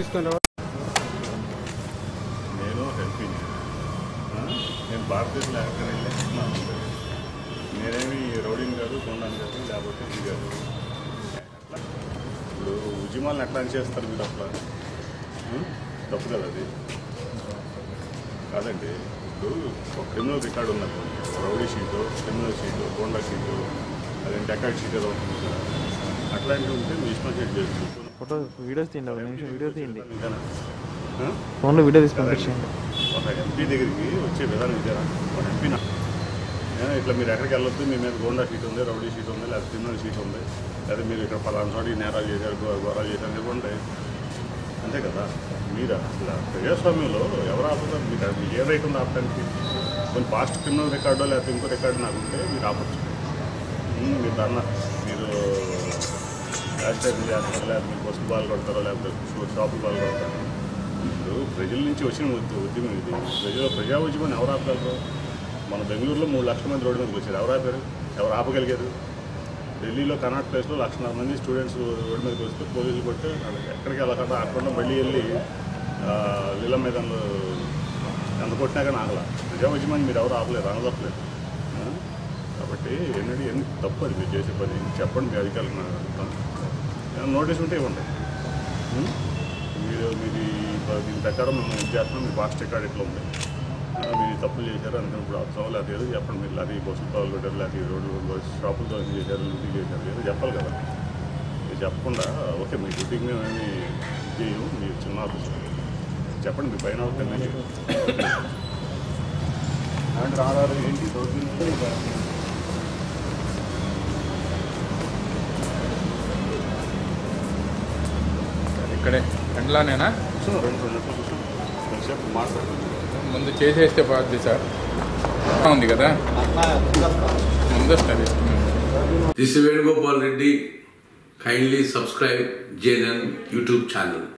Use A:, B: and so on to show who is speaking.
A: తీసుకుని
B: నేను ఎంపీని, నేను భారతదేశంలో ఎక్కడికి నేనేమి రౌడీని కాదు, కొండని కాదు, లేకపోతే ఇది కాదు. ఇప్పుడు ఉద్యమాలను ఎట్లా చేస్తారు మీరు అట్లా? తప్పు కదా అది. కాదండి, ఇప్పుడు ఒక క్రిమినల్ రికార్డు ఉన్నది, రౌడీ షీటు, క్రిమినల్ షీటు, కొండ షీటు, అదేంటి డెకాట్ షీట్ ఏదో ఉంటుంది కదా, అట్లాంటివి ఉంటే మీ ఇష్టం షీట్ చేసుకోవచ్చు.
C: ఫోటో వీడియోస్ తీయండి, ఒక నిమిషం వీడియో తీయండి, ఫోన్లో వీడియో తీసి పంపించండి.
B: ఒక ఎంపీ దగ్గరికి వచ్చే విధానం ఇదేనా? ఒక ఎంపీ ఇట్లా మీరు ఎక్కడికి వెళ్ళొద్దు, మీ మీద గోండా షీట్ ఉంది, రౌడీ షీట్ ఉంది, లేదా క్రిమినల్ షీట్ ఉంది, లేదా మీరు ఇక్కడ పలానా చోటి నేరాలు చేశారు, ఘోరాలు చేశారు ఇవ్వండి, అంతే కదా. మీరు అసలు ప్రజాస్వామ్యంలో ఎవరు ఆపుతారు? మీకు ఏ రైట్ ఉంది ఆపడానికి? కొన్ని పాస్ట్ క్రిమినల్ రికార్డో లేకపోతే ఇంకో రికార్డు నాకు ఉంటే మీరు ఆపచ్చు. మీరు అన్న మీరు యాక్సిడెంట్ చేస్తారో, లేకపోతే మీరు బస్సు బాల్ కొడతారో, లేకపోతే షాపులు బాల్ కొడతారు. ఇప్పుడు ప్రజల నుంచి వచ్చిన ఉద్యమం ఇది. ప్రజా ఉద్యమాన్ని ఎవరు ఆపగలరు? మన బెంగళూరులో 3 లక్షల మంది రోడ్డు మీదకి వచ్చారు, ఎవరు ఆపారు? ఎవరు ఆపగలిగారు? ఢిల్లీలో కర్ణాటక ప్లేస్లో 1,00,000 మంది స్టూడెంట్స్ రోడ్డు మీదకి వస్తే పోలీసులు కొట్టి ఎక్కడికి వెళ్ళకుండా ఆకుండా మళ్ళీ వెళ్ళి లీల మీద ఎంత కొట్టినా కానీ ఆగల. ప్రజా ఉద్యమాన్ని మీరు ఎవరు ఆపలేరు, అనదప్పలేదు. కాబట్టి ఎన్నడీ ఎందుకు తప్పు అది మీరు చేసే పని చెప్పండి. మీ అధికారులకు నాకు నోటీస్ ఉంటే ఇవ్వండి. మీరు దీని ప్రకారం మేము ఇది చేస్తున్నాం, మీ పాస్ట్ రికార్డ్ ఎట్లా ఉంది, మీరు తప్పులు చేశారు అందుకని ఇప్పుడు అవసరం, లేకపోతే ఏదో చెప్పండి. మీరు అది బస్సులు పాలు కొట్టారు, లేకపోతే రోడ్లు షాపులతో చేశారు, లూటీ చేశారు, ఏదో చెప్పాలి కదా. మీరు చెప్పకుండా ఓకే మీ డ్యూటీకి మేము ఏమి చేయము, మీరు చిన్న ఆఫీసర్ చెప్పండి, మీ పైన అండ్ రాగారు ఏంటి
A: ఇక్కడే ఎండ్లానేనా?
B: 2 నిమిషాలు కొంచెంసేపు మాట్లాడుతుంది.
A: ముందు చేసేస్తే బాగుంది సార్, ఉంది కదా ముందు వస్తుంది.
D: This is Venugopal Reddy. Kindly subscribe GNN YouTube channel.